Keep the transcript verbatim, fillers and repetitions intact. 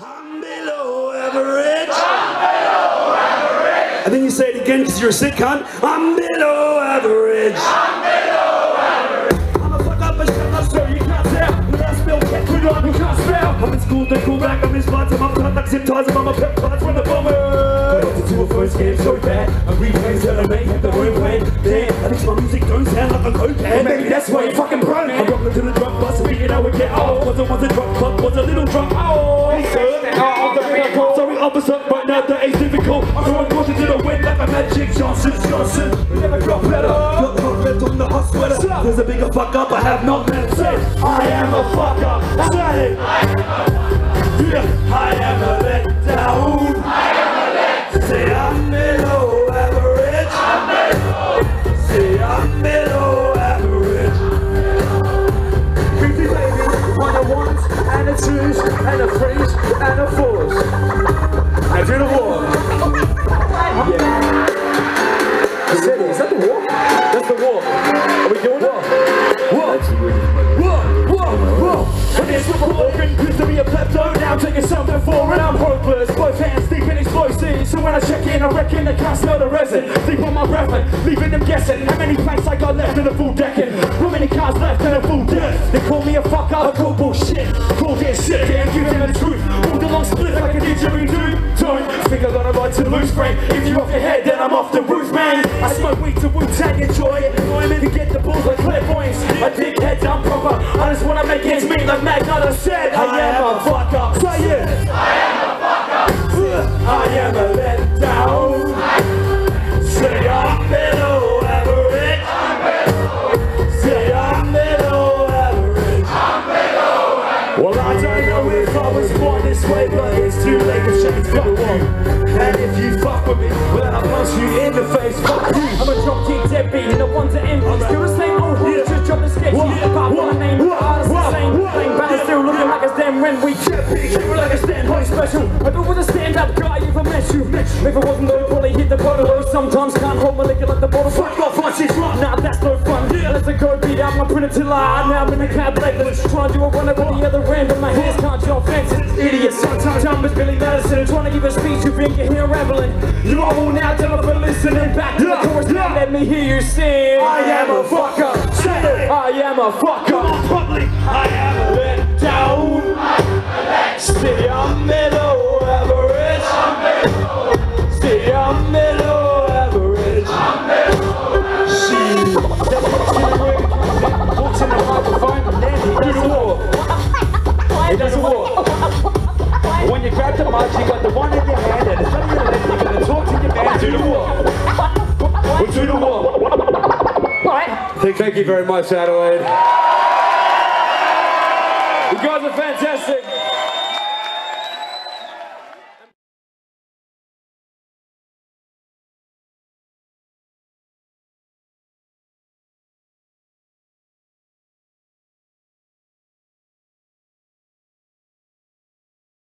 I'm below average. I'm below average. And then you say it again because you're a sick cunt. I'm below average. I'm below average. I'm a fuck up and shut up so you can't tell. When I spill cat food on you can't spell. I'm in school, they call back, I'm in spots, I'm up contact zip ties, I'm on my pep cards from the bomber. Got to do a first game so bad. I'm replays that I make at the room plan. Damn, at least my music don't sound like a coke can. Maybe that's why you fucking broke. I'm rocking to the drunk bus, speaking how we get old. Was a was a drunk fuck, was a little drunk. Oh, sorry, officer, right now that ain't difficult. I'm throwing caution to the wind like a Magic Johnson. Johnson, we never got better. Got confidence on the hot sweater. There's a bigger fuck up, I have not met. Say, I am a fuck up. Say, yeah, I am a letdown. I am a let. Say, I'm below average. I'm below. Say, I'm below average. Creepy baby, one a ones and a twos and a threes and a fours. Now do the walk. Yeah. Is that, is that the walk? That's the walk. Are we doing it? Walk. Whoa, whoa, whoa. When it's with a walking, used to be a klepto, now I'm taking something for it. I'm hopeless, both hands deep in explosives. So when I check in, I reckon I can't smell the resin. Deep on my breath, leaving them guessing. How many planks I got left in a full decking? How many cars left in a full deck? They call me a fuck up, I call bullshit. Call getting sick, and give them the truth. Moved along split like a didgeridoo. Don't think I got a right to lose brain. If you're off your head, then I'm off the roof, man. I smoke weed to Wu-Tang, enjoy it. I'm in to get the balls like clairvoyance. I dig heads, I'm proper. I just wanna make ends meet like Magnotta said. I am a fuck up. Say it. I am a fuck up. I am a letdown. Say I'm below average. I'm below. Say I'm below average. I'm below average. Well, I don't know if I was born this way, but it's too late to change fuck you. And if you fuck with me, well then I'll punch you in the face. Fuck you. I'm a dropkick deadbeat and the ones that envy. Still the same old hood, just drop the sketchy. Pop on the name, the artist the same. Playing balance, still looking like a damn when we kept it like a standpoint special. I don't want to stand up guy if I met you. If it wasn't though, probably hit the bottle. Though sometimes can't hold my liquor like the bottle. Fuck off, watch this run. Nah, that's no fun. Let's go beat out my printer till I now I'm in the cab legless. Trying to do a run up on the other end, but my hands can't jump fences. Idiots, sometimes I'm as Billy Madison and trying to give a speech. You think you're here rambling. You all will now tell for listening back to the chorus. Now let me hear you sing. I am a fuck up. Say it. I am a fuck up. Public, I am a letdown. Say I'm below average. Say I'm below average. She walks in the microphone and then he does a walk. He does a walk. When you grab the mic, you got the one in your hand and it's on your left. You're going to talk to your man. Do the walk. We'll do the walk. Thank, thank you very much, Adelaide. You guys are fantastic.